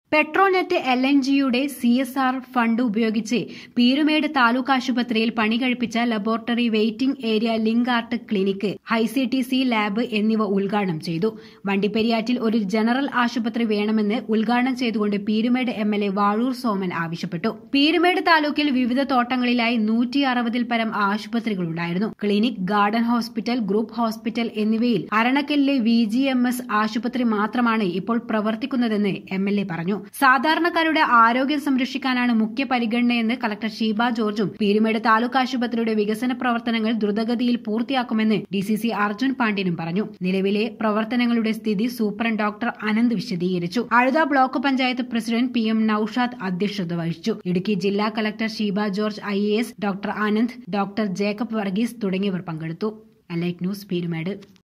Petronet LNGയുടെ CSR fund ഉപയോഗിച്ച് പീരുമേട് താലൂക്ക് ആശുപത്രിയിൽ പണി കഴിപ്പിച്ച laboratory waiting area link art clinic, ICTC lab എന്നിവ ഉദ്ഘാടനം ചെയ്തു. വണ്ടിപ്പെരിയാറ്റിൽ ഒരു ജനറൽ ആശുപത്രി വേണമെന്ന് ഉദ്ഘാടനം ചെയ്തുകൊണ്ട് പീരുമേട് MLA വാഴൂർ സോമൻ ആവശ്യപ്പെട്ടു. പീരുമേട് താലൂക്കിൽ വിവിധ തോട്ടങ്ങളിലായി 160-ൽ പരം ആശുപത്രികളുണ്ടായിരുന്നു. Clinic, garden hospital, group hospital എന്നിവയിൽ അരണക്കലിലെ VGMS ആശുപത്രി മാത്രമാണ് ഇപ്പോൾ പ്രവർത്തിക്കുന്നതെന്ന് MLA പറഞ്ഞു. സാധാരണക്കാരുടെ ആരോഗ്യം സംരക്ഷിക്കാനാണ് മുഖ്യ പരിഗണനയെന്ന് കളക്ടർ ഷീബ ജോർജും പീരുമേട് താലൂക്ക് ആശുപത്രിയുടെ വികസന പ്രവർത്തനങ്ങൾ ദ്രുതഗതിയിൽ പൂർത്തിയാക്കുമെന്ന് DCC അർജുൻ പാണ്ഡ്യനും പറഞ്ഞു. നിലവിലെ പ്രവർത്തനങ്ങളുടെ സ്ഥിതി സൂപ്രണ്ട് ഡോക്ടർ അനന്ത് വിശദീകരിച്ചു. Azhutha block panchayat president PM Noushad അധ്യക്ഷത വഹിച്ചു. ഇടുക്കി ജില്ലാ collector Sheeba George IAS, doctor Anant, doctor Jacob Varghese തുടങ്ങിയവർ പങ്കെടുത്തു. Elite news, Peermade.